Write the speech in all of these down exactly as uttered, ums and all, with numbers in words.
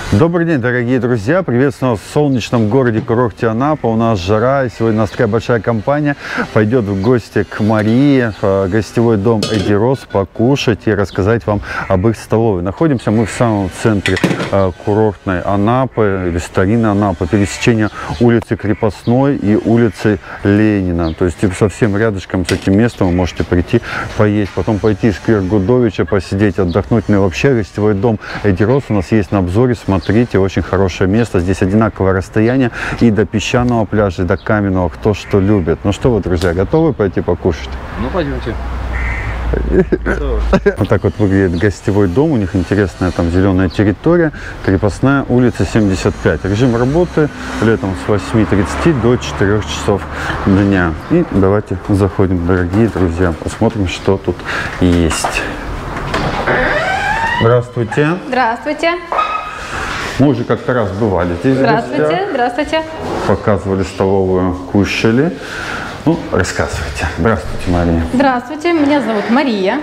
Добрый день, дорогие друзья! Приветствую вас в солнечном городе-курорте Анапа. У нас жара, и сегодня у нас такая большая компания пойдет в гости к Марии, в гостевой дом Эдди Рос, покушать и рассказать вам об их столовой. Находимся мы в самом центре э, курортной Анапы, или старинной Анапы, пересечения улицы Крепостной и улицы Ленина. То есть типа, совсем рядышком с этим местом вы можете прийти поесть, потом пойти в сквер Гудовича, посидеть, отдохнуть. Ну и вообще гостевой дом Эдди Рос у нас есть на обзоре. Смотрите, очень хорошее место. Здесь одинаковое расстояние и до песчаного пляжа, и до каменного, кто что любит. Ну что вы, друзья, готовы пойти покушать? Ну, пойдемте. Вот так вот выглядит гостевой дом. У них интересная там зеленая территория. Крепостная улица семьдесят пять. Режим работы летом с восьми тридцати до четырёх часов дня. И давайте заходим, дорогие друзья, посмотрим, что тут есть. Здравствуйте. Здравствуйте. Мы уже как-то раз бывали здесь. Здравствуйте, здравствуйте. Показывали столовую, кушали. Ну, рассказывайте. Здравствуйте, Мария. Здравствуйте, меня зовут Мария.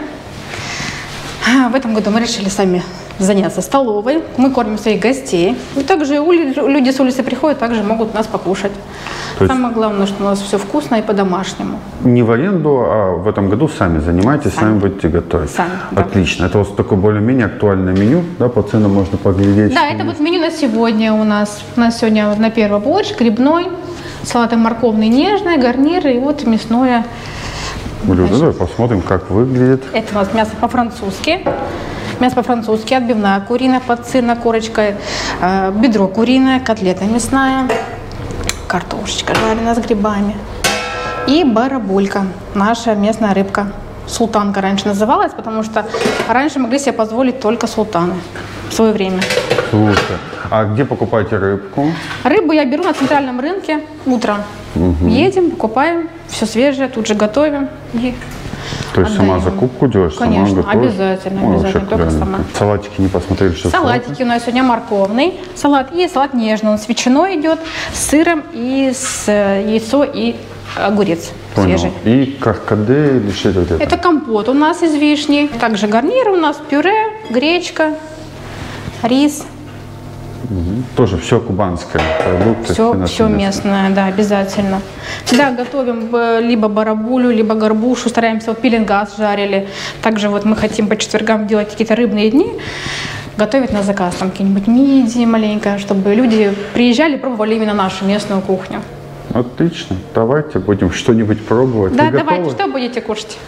В этом году мы решили сами заняться столовой. Мы кормим своих гостей. И также люди с улицы приходят, также могут нас покушать. То Самое главное, что у нас все вкусно и по-домашнему. Не в аренду, а в этом году сами занимаетесь, сами, сами будете готовить. Сами, да. Отлично. Это у вас такое более-менее актуальное меню, да, по ценам можно поглядеть. Да, это вот меню на сегодня у нас. У нас сегодня на первый борщ, грибной, салаты морковные нежные, гарниры и вот мясное. Блюдо, давай посмотрим, как выглядит. Это у нас мясо по-французски. Мясо по-французски, отбивная куриная под сырной корочкой, э, бедро куриное, котлета мясная, картошечка жареная с грибами и барабулька, наша местная рыбка. Султанка раньше называлась, потому что раньше могли себе позволить только султаны в свое время. Слушай, а где покупаете рыбку? Рыбу я беру на центральном рынке утром. Угу. Едем, покупаем, все свежее, тут же готовим. И То есть отдаем. Сама закупку делаешь? Конечно, сама обязательно, Ой, обязательно, только сама. Салатики не посмотрели, что Салатики салаты? У нас сегодня морковный салат и салат нежный. Он с ветчиной идет, с сыром и с яйцо и огурец. Понял. Свежий. И каркаде или что это? Это компот у нас из вишни. Также гарнир у нас пюре, гречка, рис. Угу. Тоже все кубанское. Продукты, все, все местное, да, обязательно. Всегда готовим либо барабулю, либо горбушу. Стараемся, вот пеленгас жарили. Также вот мы хотим по четвергам делать какие-то рыбные дни. Готовить на заказ, там какие-нибудь мидии маленькое, чтобы люди приезжали, пробовали именно нашу местную кухню. Отлично. Давайте будем что-нибудь пробовать. Да, Вы давайте. готовы? Что будете кушать?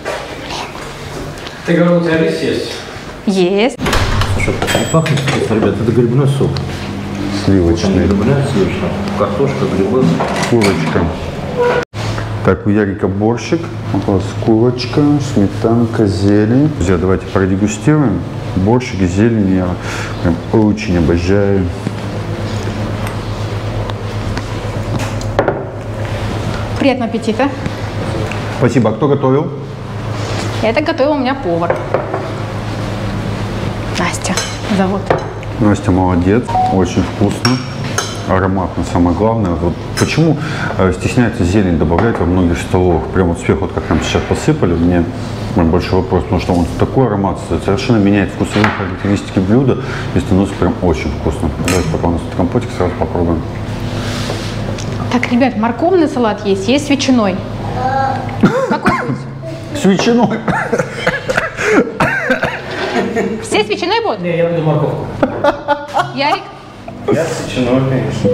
Ты говорил, у тебя рис есть? Есть. Слушай, не пахнет вкусно, ребят, это грибной суп. Сливочный. Грибная, сливочная. Картошка, грибы. Курочка. Так, у Ярика борщик. У вас курочка, сметанка, зелень. Друзья, давайте продегустируем. Борщик, зелень я прям очень обожаю. Приятного аппетита. Спасибо. А кто готовил? Это готовил у меня повар. Настя зовут. Настя молодец. Очень вкусно. Ароматно, самое главное. Вот почему э, стесняется зелень добавлять во многих столовых? Прямо вот сверху, вот как нам сейчас посыпали, мне больше вопрос, потому что он такой аромат совершенно меняет вкусовые характеристики блюда и становится прям очень вкусно. Давайте пока у нас тут компотик, сразу попробуем. Так, ребят, морковный салат есть, есть с ветчиной. Какой будет? С ветчиной. Все с ветчиной будут? Не, я буду морковку. Ярик? Я с ветчиной, конечно.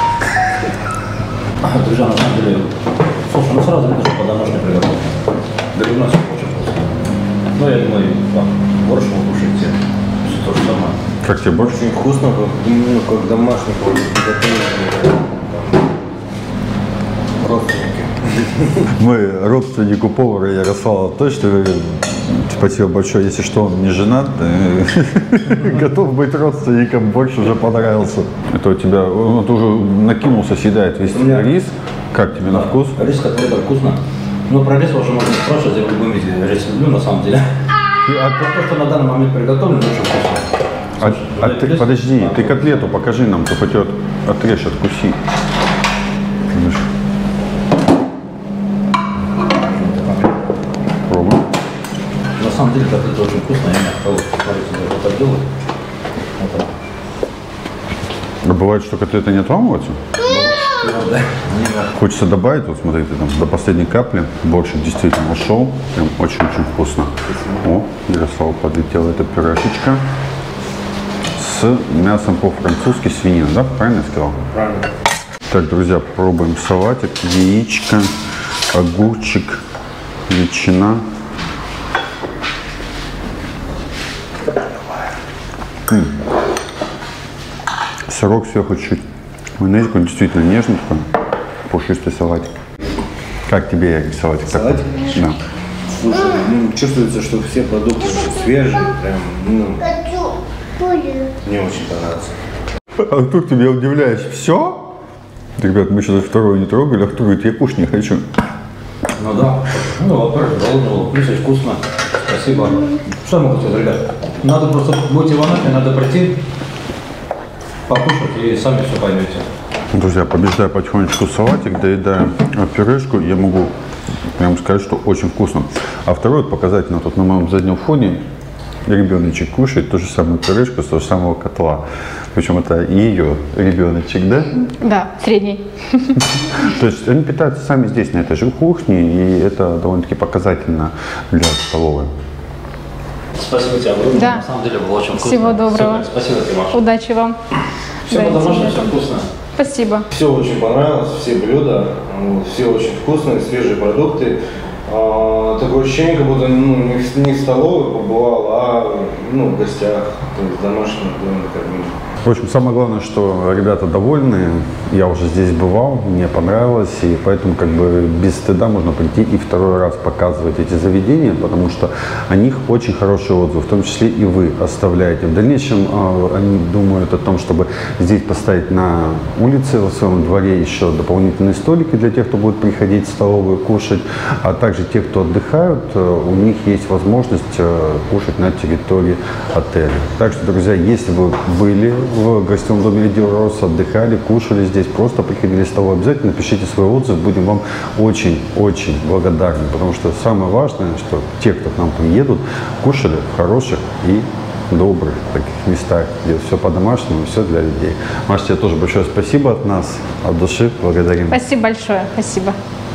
Друзья, на самом деле, слушай, ну сразу видно, что по-домашнему приготовлено. Грибной суп очень вкусный. Ну, я думаю, борщ вы кушаете. Все то же самое. Как тебе борщ? Очень вкусно, именно как домашний приготовлен. Родственники. Мы родственнику повара Ярослава точно. Спасибо большое. Если что, он не женат, готов быть родственником, больше уже понравился. Это у тебя, он уже накинулся, съедает весь рис. Как тебе на вкус? Рис, который это вкусно. Ну, про рис уже можно спрашивать, я в любом виде рис люблю, на самом деле. А то, что на данный момент приготовлено, очень вкусно. А, а ты, подожди, а, ты котлету покажи нам, ты хоть отрежь, откуси. Пробуй. На самом деле котлета очень вкусная, я не хотел, смотрите, вот так делать. Вот так. бывает, что котлеты не отламываются? Хочется добавить, вот смотрите, там до последней капли борщик действительно ушел, прям очень-очень вкусно. О, Ярослав подлетела эта пюрешечка с мясом по-французски, свинина, да? Правильно я сказал? Правильно. Так, друзья, пробуем салатик, яичко, огурчик, ветчина. М-м. Сырок сверху чуть. Майонезик, он действительно нежный такой, пушистый салатик. Как тебе, Ярик, салатик? Салатик? Да. Слушай, ну, чувствуется, что все продукты очень свежие, прям, ну, мне очень понравился. Артур, тебе удивляешь, все? Ребят, мы сейчас второе не трогали, Артур говорит, я кушать не хочу. Ну да. Ну, во-первых, голодный был. Плюс вкусно. Спасибо. Что я могу сказать, ребят? Надо просто, будете в Анапе, надо прийти, покушать и сами все поймете. Друзья, побеждая потихонечку салатик, доедая пюрешку, я могу прям сказать, что очень вкусно. А второе, показательно, тут на моем заднем фоне ребеночек кушает ту же самую пюрешку с того же самого котла. Причем это ее ребеночек, да? Да, средний. То есть они питаются сами здесь, на этой же кухне, и это довольно-таки показательно для столовой. Спасибо тебе огромное. Да. На самом деле было очень вкусно. Всего доброго. Супер. Спасибо тебе, Маша. Удачи вам. Все Да, по-домашнему, тебе все тоже. вкусно. Спасибо. Все очень понравилось, все блюда, вот, все очень вкусные, свежие продукты. А, такое ощущение, как будто ну, не, в, не в столовой побывал, а ну, в гостях, то есть домашний дом накормили. В общем, самое главное, что ребята довольны, я уже здесь бывал, мне понравилось, и поэтому как бы без стыда можно прийти и второй раз показывать эти заведения, потому что о них очень хороший отзыв, в том числе и вы оставляете. В дальнейшем э, они думают о том, чтобы здесь поставить на улице, в своем дворе еще дополнительные столики для тех, кто будет приходить в столовую кушать, а также те, кто отдыхают, э, у них есть возможность э, кушать на территории отеля. Так что, друзья, если вы были в гостевом доме Эдди Рос, отдыхали, кушали здесь, просто приходили в столовую, обязательно напишите свой отзыв, будем вам очень-очень благодарны, потому что самое важное, что те, кто к нам приедут, кушали в хороших и добрых таких местах, где все по-домашнему, все для людей. Маша, тебе тоже большое спасибо от нас, от души благодарим. Спасибо большое. Спасибо.